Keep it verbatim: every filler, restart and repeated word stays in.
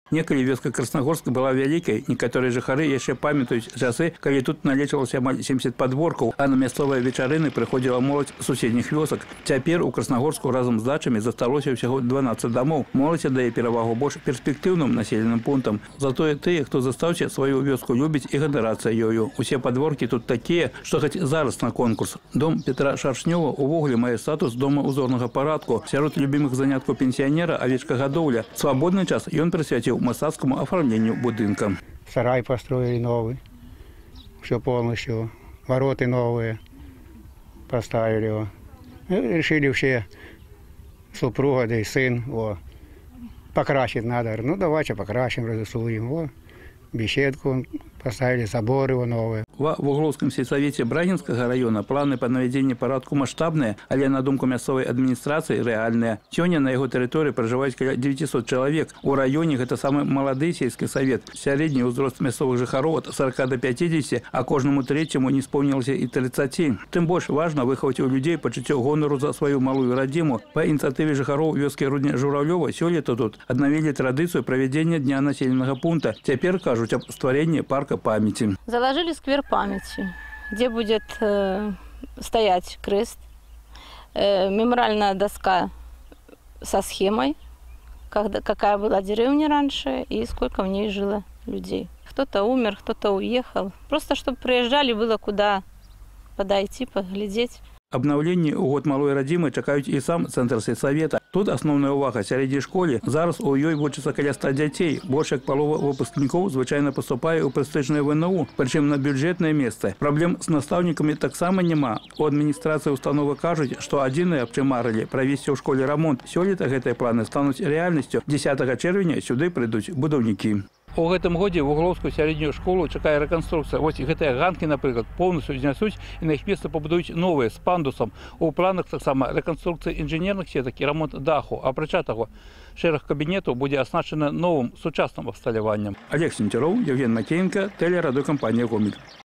Некалі вёска Краснагорска была вялікай, некаторыя жыхары яшчэ памятаюць часы, калі тут налечвалася амаль семьдесят падворкаў, а на мясцовыя вечарыны прыходзіла моладзь суседніх вёсак. Цяпер у Краснагорску разам з дачамі засталося ўсяго дванаццаць дамоў. Моладзь аддае перавагу больш перспектыўным населеным пунктам. Затое тыя, хто застаўся, сваю вёску любіць і ганарацца ёю. Усе падворкі тут такія, што хоць зараз на конкурс. Дом Петра Шаршнёва увогуле мае статус дома узорнага парадку. Сярод любімых заняткаў пенсіянера авечкагадоўля. Свабодны час ён прысвяціў мастацкому оформлению будинка. Сарай построили новый, все полностью, вороты новые поставили его. И решили все, супруга, да и сын, о, покрасить надо. Ну давайте покрасим, разрисуем. О, беседку поставили, заборы его новые. Ва Вугловском сельсовете Брагинского района планы по наведению порядку масштабные, але на думку мясцовой администрации реальные. Сегодня на его территории проживает около девятисот человек. У районе это самый молодой сельский совет. Средний возраст мясцовых жыхароў от сорока до пятидесяти, а каждому третьему не исполнилось и тридцати. Тем больше важно выховать у людей пачуццё гонору за свою малую родиму. По инициативе жыхароў вёски Рудня Журавлёва сёлета тут обновили традицию проведения Дня населенного пункта. Теперь кажут об створении парка памяти. Заложили сквер памяти, где будет э, стоять крест, э, мемориальная доска со схемой, когда, какая была деревня раньше и сколько в ней жило людей. Кто-то умер, кто-то уехал. Просто чтобы приезжали, было куда подойти, поглядеть. Обновление у год малой родимой чакаюць и сам центр сельсовета. Тут основная увага сярэдняй школе. Зараз у ёй вучыцца каля ста дзяцей. Больш як палова выпускнікоў звычайна паступае ў прэстыжнае вэ эн у, прычым на бюджетнае месца. Праблем з настаўнікамі таксама няма. У адміністрацыі установы кажуць, што адзінае, аб чым марылі, правесці ў школе рамонт. Сёлета гэтыя планы стануць рэальнасцю. дзесятага чэрвеня сюды прыйдуць будаўнікі. У гэтым годзе Вугловскую сярэднюю школу чакае рэканструкцыя. Вось гэтыя ганкі, напрыклад, поўнасцю знясуць і на іх месца пабудуюць новыя з пандусам. У планах таксама рэканструкцыя інжынерных сетак і рамонт даху. Апрача таго, шэраг кабінетаў будзе аснашчаны новым сучасным абсталяваннем. Олег Сенцяроў, Евген Макеенко, тэлерадыёкампанія «Гомель».